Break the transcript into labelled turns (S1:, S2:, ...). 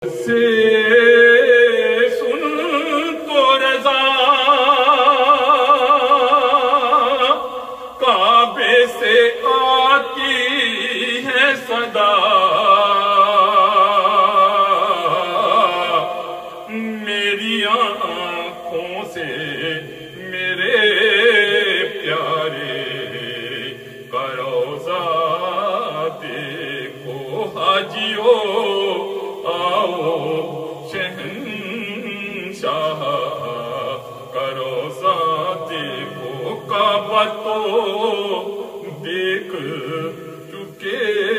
S1: से सुन तो रज़ा काबे से आती है सदा, मेरी आँखों से मेरे प्यारे का रोज़ा देखो हाजियो, आओ शहंशाह का रोज़ा देखो, काबा तो देख चुके